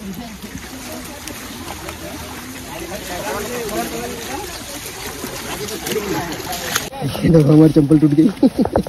देखो हमारी चप्पल टूट गई।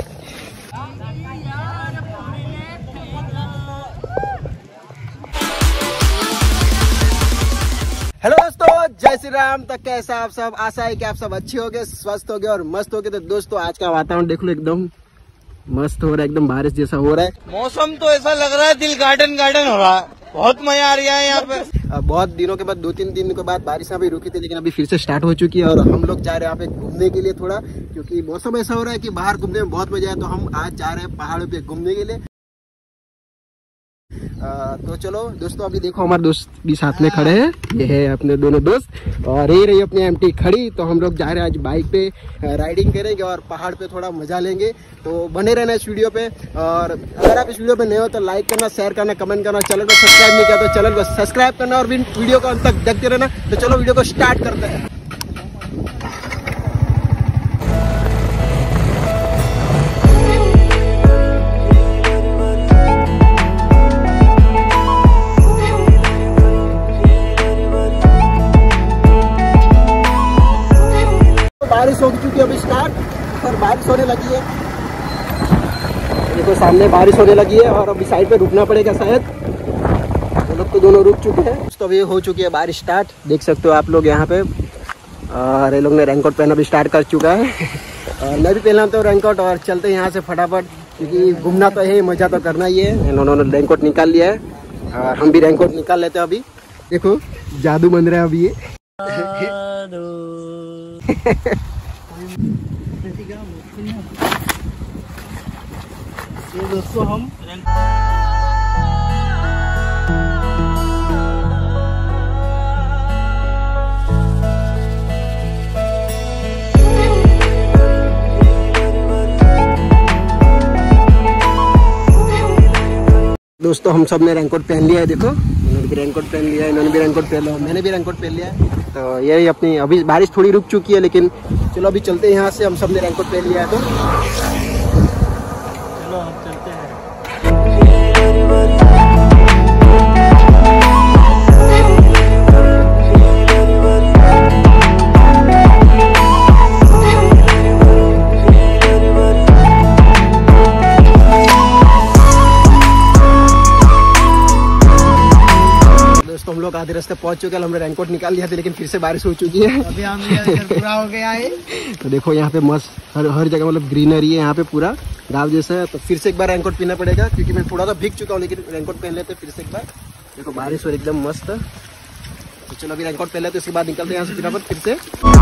हेलो दोस्तों, जय श्री राम। तक कैसा आप सब? आशा है कि आप सब अच्छे होगे, स्वस्थ होगे और मस्त होगे। तो दोस्तों आज का वातावरण देख लो, एकदम मस्त हो रहा है, एकदम बारिश जैसा हो रहा है। मौसम तो ऐसा लग रहा है दिल गार्डन गार्डन हो रहा है, बहुत मजा आ रहा है यहाँ पे। बहुत दिनों के बाद 2-3 दिन के बाद बारिश यहाँ पे रुकी थी, लेकिन अभी फिर से स्टार्ट हो चुकी है और हम लोग जा रहे हैं यहाँ पे घूमने के लिए थोड़ा, क्योंकि मौसम ऐसा हो रहा है कि बाहर घूमने में बहुत मजा आया। तो हम आज जा रहे हैं पहाड़ों पे घूमने के लिए। तो चलो दोस्तों, अभी देखो हमारे दोस्त भी साथ में खड़े हैं, ये है अपने दोनों दोस्त और ये रही अपनी एमटी खड़ी। तो हम लोग जा रहे हैं आज बाइक पे राइडिंग करेंगे और पहाड़ पे थोड़ा मजा लेंगे। तो बने रहना इस वीडियो पे, और अगर आप इस वीडियो पे नए हो तो लाइक करना, शेयर करना, कमेंट करना, चैनल को सब्सक्राइब नहीं किया तो चैनल को सब्सक्राइब करना और वीडियो को अंत तक देखते रहना। तो चलो वीडियो को स्टार्ट करते हैं। बारिश हो चुकी है अभी स्टार्ट, और बारिश होने लगी है। देखो सामने बारिश होने लगी है और अभी साइड पे रुकना पड़ेगा शायद। वो लोग तो दोनों रुक चुके हैं। तो अभी हो चुकी है बारिश स्टार्ट, देख सकते हो आप लोग यहाँ पे। और ये लोग ने रेनकोट पहनना भी स्टार्ट कर चुका है और मैं भी पहनता हूँ रेनकोट। और चलते हैं यहाँ से फटाफट, क्योंकि घूमना तो है, मजा तो करना ही है। इन्होंने रेनकोट निकाल लिया है और हम भी रेनकोट निकाल लेते हैं। अभी देखो जादू बन रहा है अभी ये। ये दोस्तों हम दोस्तों हम सब ने रेनकोट पहन लिया है। देखो इन्होंने भी रेनकोट पहन लिया है, इन्होंने भी रेनकोट पहन लिया, मैंने भी रेनकोट पहन लिया है। तो यही अपनी, अभी बारिश थोड़ी रुक चुकी है, लेकिन चलो अभी चलते हैं यहाँ से। हम सब ने रेनकोट पहन लिया है, तो चलो हम चलते हैं। दोस्तों हम लोग आधे रास्ते पहुंच चुके हैं। हमने रेनकोट निकाल लिया था, लेकिन फिर से बारिश हो चुकी है। अभी हम पूरा हो गया है। तो देखो यहाँ पे मस्त हर जगह मतलब ग्रीनरी है यहाँ पे, पूरा गाँव जैसा है। तो फिर से एक बार रेनकोट पहनना पड़ेगा, क्योंकि मैं थोड़ा सा भीग चुका हूँ, लेकिन रेनकोट पहन लेते फिर से एक बार। देखो बारिश हो एकदम मस्त। तो चलो अभी रेनकोट पहन लेते, उसके बाद निकलते हैं यहाँ से फिर से।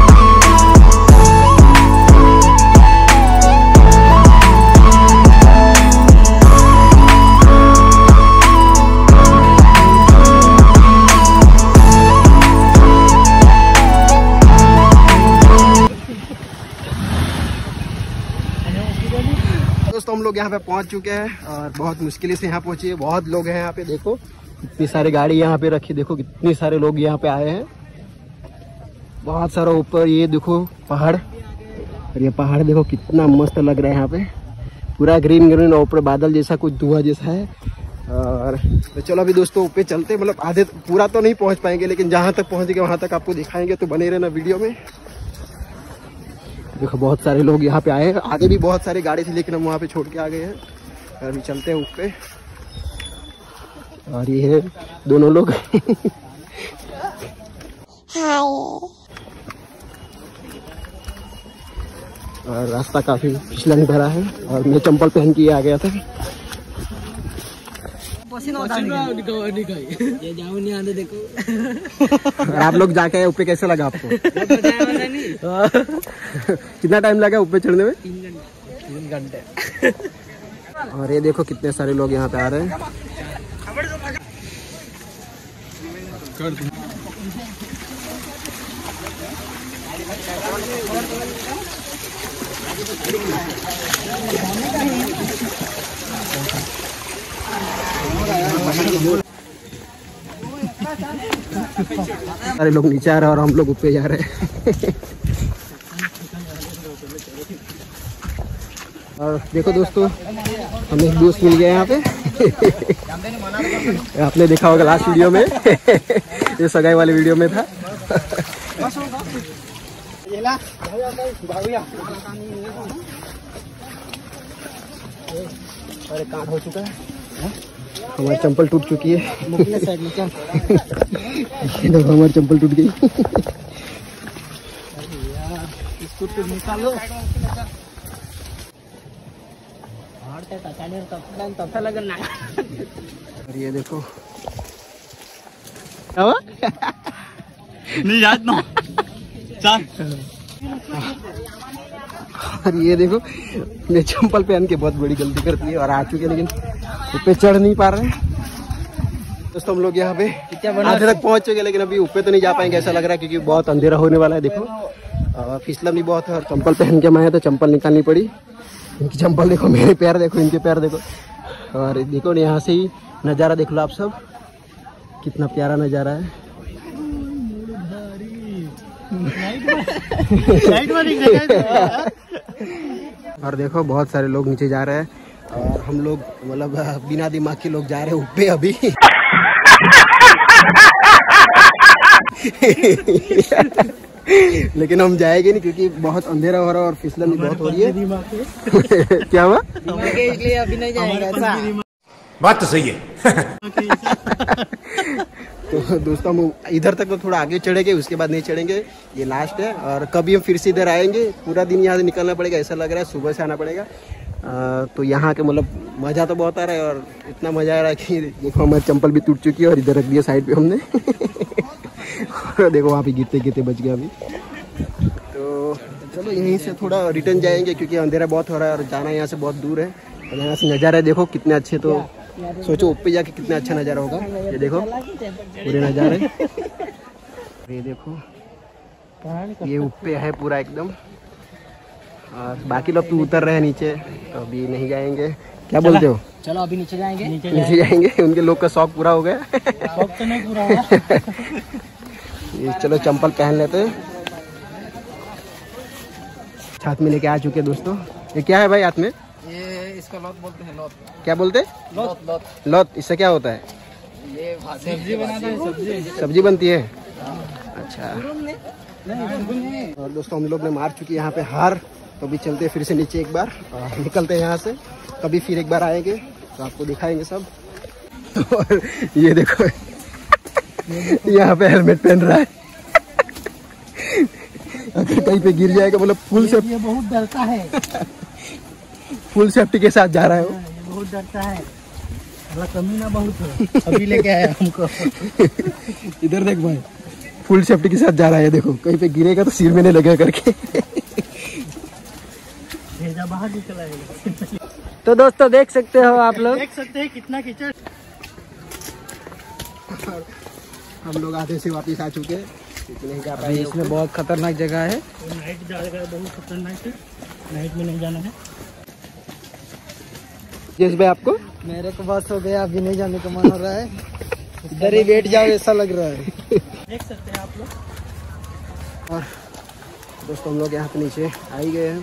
दोस्तों हम लोग यहाँ पे पहुँच चुके हैं और बहुत मुश्किल से यहाँ पहुँचे। बहुत लोग हैं यहाँ पे, देखो इतनी सारी गाड़ी यहाँ पे रखी, देखो कितने सारे लोग यहाँ पे आए हैं। बहुत सारा ऊपर ये देखो पहाड़, और ये पहाड़ देखो कितना मस्त लग रहा है यहाँ पे, पूरा ग्रीन ग्रीन और ऊपर बादल जैसा कुछ धुआं जैसा है। और तो चलो अभी दोस्तों ऊपर चलते, मतलब आधे पूरा तो नहीं पहुँच पाएंगे, लेकिन जहाँ तक पहुँचेंगे वहाँ तक आपको दिखाएंगे। तो बने रहना वीडियो में। देखो बहुत सारे लोग यहाँ पे आए हैं, आगे भी बहुत सारी गाड़ी थी, लेकिन हम वहाँ पे छोड़ के आ गए हैं। अभी चलते हैं ऊपर। और ये है दोनों लोग। और रास्ता काफी फिसलन भरा है और मैं चंपल पहन के आ गया था। ये जाओ नहीं आने देखो। और आप लोग जाके ऊपर कैसे लगा आपको? कितना टाइम लगा ऊपर चढ़ने में? 3 घंटे। और ये देखो कितने सारे लोग यहाँ पे आ रहे हैं। सारे लोग नीचे आ रहे हैं और हम लोग ऊपर जा रहे हैं। और देखो दोस्तों, हमें एक दोस्त मिल गया यहाँ पे। आपने देखा होगा लास्ट वीडियो में ये सगाई वाले वीडियो में था। अरे कांट हो चुका है, हमारी चंपल टूट चुकी है। देखो हमारी चंपल टूट गई। इसको तो निकालो। और ये देखो नहीं याद ना। और ये देखो ये चंपल पहन के बहुत बड़ी गलती करती है और आ चुके हैं, लेकिन ऊपर चढ़ नहीं पा रहे हैं। दोस्तों हम लोग यहाँ पे आधे तक पहुंच चुके, लेकिन अभी ऊपर तो नहीं जा पाएंगे ऐसा लग रहा है, क्योंकि बहुत अंधेरा होने वाला है। देखो और फिसलन भी बहुत है और चंपल पहन के मैं आया तो चंपल निकालनी पड़ी। इनकी चंपल देखो, मेरे पैर देखो, इनके पैर देखो। और देखो यहाँ से ही नज़ारा देख लो आप सब, कितना प्यारा नज़ारा है। और देखो बहुत सारे लोग नीचे जा रहे हैं और हम लोग मतलब बिना दिमाग के लोग जा रहे हैं ऊपर अभी। लेकिन हम जाएंगे नहीं क्योंकि बहुत अंधेरा हो रहा है और फिसलन भी बहुत हो रही है। क्या हुआ? इसलिए अभी नहीं जाएंगे। बात तो सही है। तो दोस्तों हम इधर तक तो थोड़ा आगे चढ़ेंगे, उसके बाद नहीं चढ़ेंगे, ये लास्ट है। और कभी हम फिर से इधर आएंगे, पूरा दिन यहाँ से निकलना पड़ेगा, ऐसा लग रहा है सुबह से आना पड़ेगा। तो यहाँ के मतलब मज़ा तो बहुत आ रहा है और इतना मज़ा आ रहा है कि देखो हमारी चंपल भी टूट चुकी है और इधर रख दिया साइड पे हमने। देखो वहाँ पे गिरते गिरते बच गया अभी। तो चलो यहीं से थोड़ा रिटर्न जाएंगे क्योंकि अंधेरा बहुत हो रहा है और जाना यहाँ से बहुत दूर है। और यहाँ से नज़ारा देखो कितने अच्छे, तो सोचो ऊपर जाके कितना अच्छा नज़ारा होगा। ये देखो पूरे नज़ारे, ये देखो ये ऊपर है पूरा एकदम। और बाकी लोग तो उतर रहे हैं नीचे, तो अभी नहीं जाएंगे। क्या बोलते हो? चलो अभी नीचे जाएंगे। नीचे जाएंगे, उनके लोग का शौक पूरा हो गया। शौक तो नहीं पूरा हुआ। ये चलो चंपल पहन लेते हैं। हाथ में लेके आ चुके दोस्तों। ये क्या है भाई हाथ में? ये इसका लौत बोलते हैं। लौत क्या बोलते? लौत। लौत लौत इससे क्या होता है? ये सब्जी बनाता है। सब्जी बनती है। अच्छा। और दोस्तों हम लोग ने मार चुकी यहाँ पे हार, तो अभी चलते हैं फिर से नीचे एक बार और निकलते हैं यहाँ से। कभी फिर एक बार आएंगे तो आपको दिखाएंगे सब। और ये देखो यहाँ पे हेलमेट पहन रहा है। अगर कहीं पे गिर जाएगा मतलब फुल सेफ्टी। ये बहुत डरता है। फुल सेफ्टी के साथ जा रहा है वो। बहुत डरता है, कमीना बहुत है। अभी लेके आया हमको। इधर देख भाई, फुल सेफ्टी के साथ जा रहा है। देखो कहीं पे गिरेगा तो सिर में नहीं लगेगा करके। भेजा बाहर निकल आएगा। तो दोस्तों देख सकते हो आप लोग, देख सकते हैं कितना कीचड़। हम लोग आधे से वापस आ चुके हैं, नहीं जा पाए। इसमें बहुत खतरनाक जगह है। नाइट जगह बहुत खतरनाक है, नाइट में नहीं जाना है। जिस भाई आपको? मेरे को बस हो गया, अभी नहीं जाने का मन हो रहा है। इधर ही बैठ जाओ ऐसा लग रहा है। देख सकते हैं आप लोग। और दोस्तों हम लोग यहाँ पे नीचे आ ही गए हैं।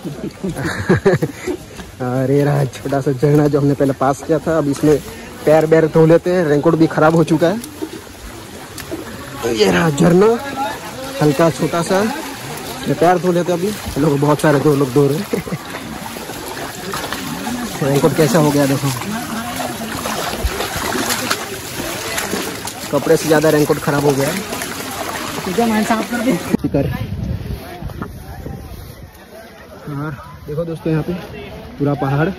और ये रहा छोटा सा झरना जो हमने पहले पास किया था। अब इसमें पैर बैर धो लेते हैं, रेनकोट भी खराब हो चुका है। तो ये रहा झरना, हल्का छोटा सा, पैर धो लेते अभी। लोग बहुत सारे दो लोग धो रहे हैं। रेनकोट कैसा हो गया देखो, कपड़े से ज्यादा रेनकोट खराब हो गया। और देखो दोस्तों यहाँ पे पूरा पहाड़,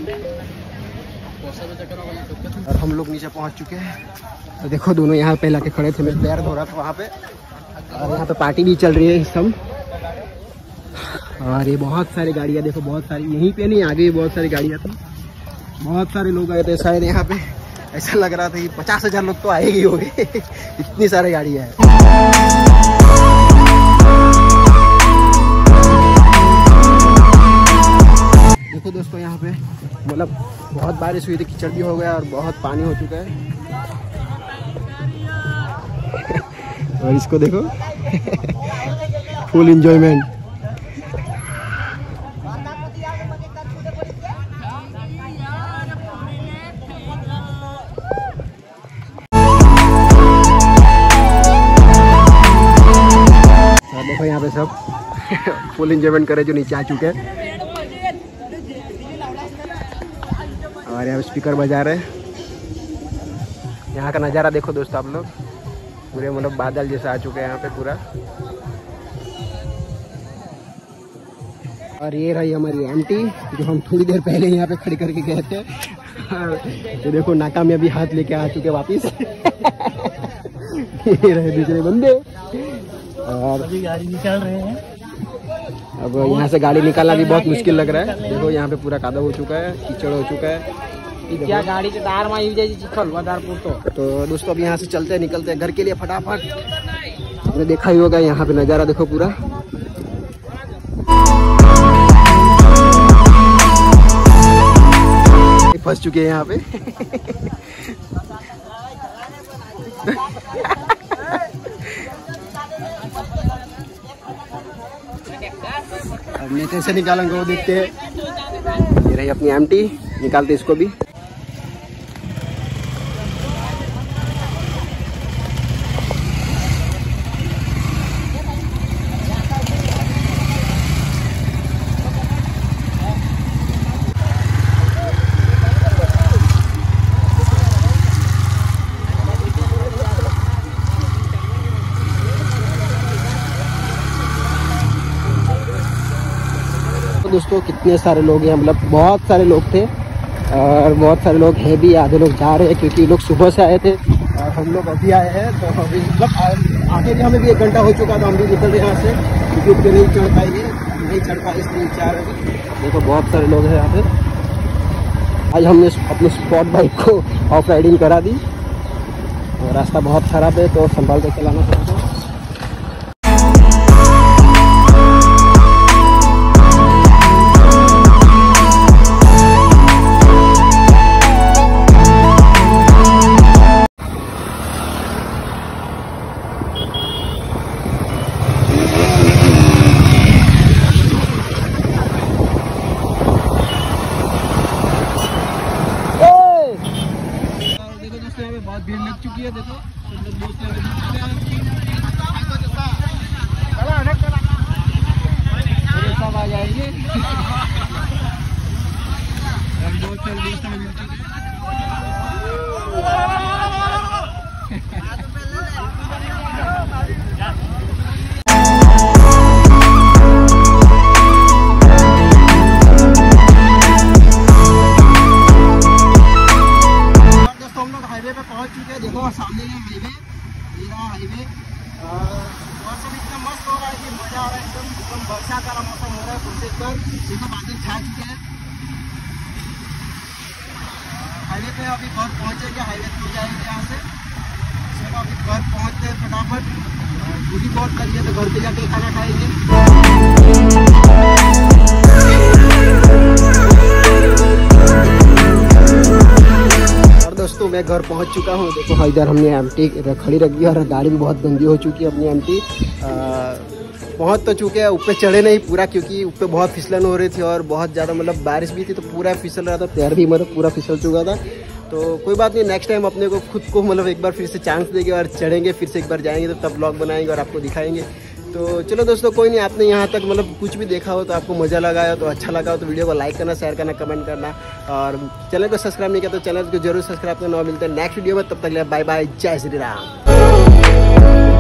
और हम लोग नीचे पहुँच चुके हैं। तो देखो दोनों यहाँ पे लाके खड़े थे, मैं पैर धो रहा था वहाँ पे। और यहाँ पे पार्टी भी चल रही है इस समय। और ये बहुत सारी गाड़ियाँ देखो, बहुत सारी, यहीं पे नहीं आगे भी बहुत सारी गाड़ियाँ थी। बहुत सारे लोग आए थे शायद यहाँ पे, ऐसा लग रहा था कि 50,000 लोग तो आए ही होंगे। इतनी सारी गाड़ियाँ हैं। देखो दोस्तों यहाँ पे मतलब बहुत बारिश हुई थी, कीचड़ भी हो गया और बहुत पानी हो चुका है। और इसको देखो फुल एंजॉयमेंट। हैं सब। फुल एंजॉयमेंट करे जो नीचे आ चुके हैं। और यहाँ स्पीकर बजा रहे हैं। यहाँ का नज़ारा देखो दोस्तों आप लोग, पूरे मतलब बादल जैसा आ चुके हैं यहाँ पे पूरा। और ये रही हमारी आंटी जो हम थोड़ी देर पहले यहाँ पे खड़ी करके गए थे। तो देखो नाकामयाबी हाथ लेके आ चुके वापिस। ये रहे दूसरे बंदे। और अभी गाड़ी निकाल रहे हैं। अब यहाँ से गाड़ी निकालना भी बहुत मुश्किल लग रहा है। देखो यहाँ पे पूरा कादव हो चुका है, कीचड़ हो चुका है। क्या गाड़ी के दार में वदारपुर तो दोस्तों अब यहाँ से चलते हैं, निकलते हैं घर के लिए फटाफट। आपने देखा ही होगा यहाँ पे नज़ारा देखो पूरा। फंस चुके हैं यहाँ पे। अब मैं कैसे निकालेंगे वो देखते हैं। ये रही अपनी आंटी, निकालते इसको भी। दोस्तों कितने सारे लोग हैं, मतलब बहुत सारे लोग थे और बहुत सारे लोग हैं भी। आधे लोग जा रहे हैं क्योंकि लोग सुबह से आए थे और हम लोग अभी आए हैं। तो अभी मतलब आगे भी हमें भी 1 घंटा हो चुका था, हम भी निकल रहे हैं यहाँ से क्योंकि उठ के नहीं चढ़ पाएंगे, नहीं चढ़ पाए इसलिए चाह रहे थे। देखो बहुत सारे लोग हैं यहाँ पे। आज हमने अपने स्पॉट बाइक को ऑफ राइडिंग करा दी और रास्ता बहुत खराब है तो संभाल कर चलाना पड़ता है। बहुत भीड़ लग चुकी है। देखो सब आ जाएंगे। पहुंच चुके हैं। देखो सामने ये हाईवे, ये रहा हाईवे। मौसम इतना मस्त हो रहा है कि मजा आ रहा है एकदम बरसात वाला मौसम हो रहा है। फुर्सत पर देखो बादल छा चुके हैं। हाईवे पे अभी घर पहुंचेंगे, हाईवे पे जाएंगे यहाँ से। चलो अभी घर पहुंचते हैं फटाफट। पूरी बहुत करिए तो घर पे जाके खाना खाएंगे। दोस्तों मैं घर पहुंच चुका हूं। देखो इधर हमने एमटी खड़ी रखी है और गाड़ी भी बहुत गंदी हो चुकी है अपनी एमटी। पहुंच तो चुके हैं, ऊपर चढ़े नहीं पूरा क्योंकि ऊपर बहुत फिसलन हो रही थी और बहुत ज़्यादा मतलब बारिश भी थी तो पूरा फिसल रहा था, पैर भी मतलब पूरा फिसल चुका था। तो कोई बात नहीं, नेक्स्ट टाइम अपने को खुद को मतलब एक बार फिर से चांस देंगे और चढ़ेंगे, फिर से एक बार जाएंगे तो तब ब्लॉग बनाएंगे और आपको दिखाएंगे। तो चलो दोस्तों कोई नहीं, आपने यहाँ तक मतलब कुछ भी देखा हो तो आपको मज़ा लगा हो तो अच्छा लगा हो तो वीडियो को लाइक करना, शेयर करना, कमेंट करना और चैनल को सब्सक्राइब नहीं किया तो चैनल को जरूर सब्सक्राइब करना। मिलते हैं नेक्स्ट वीडियो में, तब तक बाय बाय, जय श्री राम।